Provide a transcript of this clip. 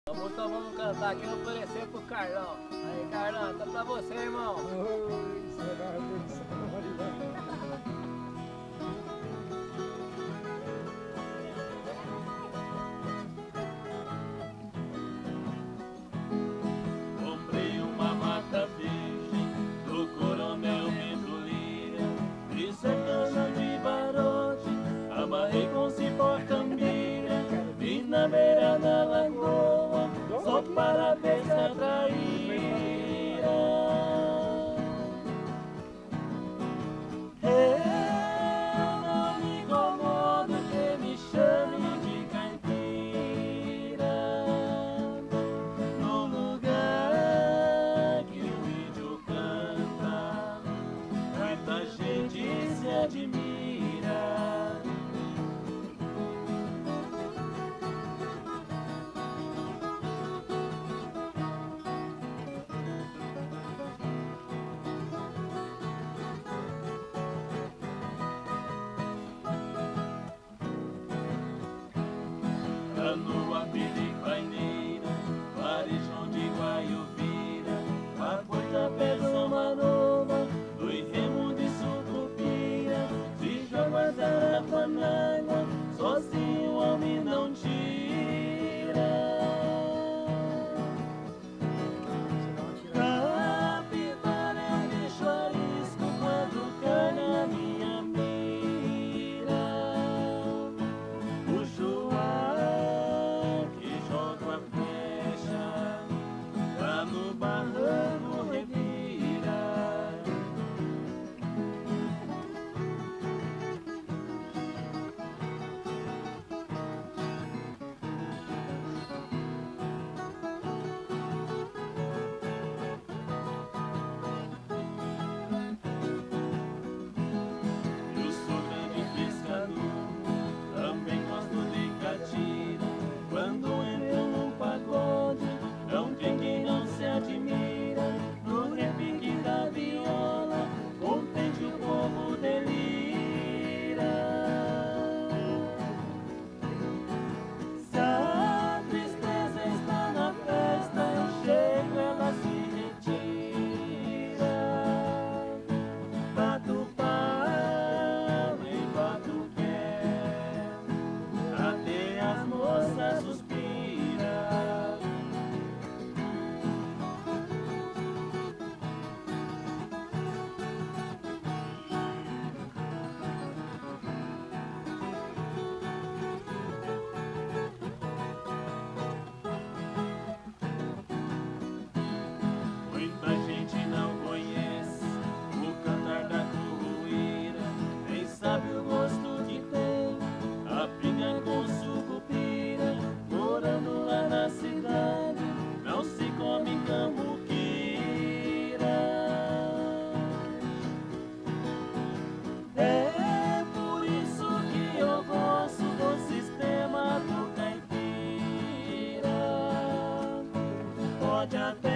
Então vamos cantar aqui, vou oferecer pro Carlão. Aí, Carlão, tá pra você, irmão. Oi, será a benção. Comprei uma mata virgem do Coronel Venturilha, de sertana de barote, amarrei com cipó cambira, vim na beira da lagoa, só para ver se atraía. Eu não me incomodo que me chame de caipira, no lugar que o índio canta, muita gente se admira. Canoa, piripaineira, varejão de guaiuvira, a coisa pesa maroma, dois remos de sucupira, se joga garrafa n'água, sozinho o homem não tira. Capivara eu deixo arisco quando cai na minha mira. Puxo ar que joga a flecha, lá no barranco revira. Eu sou grande pescador, também gosto de catira. Quando entro num pagode, não tem quem não se admira. No repique da viola, contente o povo delira. Se a tristeza está na festa, eu chego, ela se retira. Bato palma e bato pé, até as moças suspiram. Muita gente não conhece o cantar da curruíra, nem sabe o gosto que tem a pinga com sucupira. Morando lá na cidade, não se come cambuquira. É por isso que eu gosto do sistema do caipira. Pode até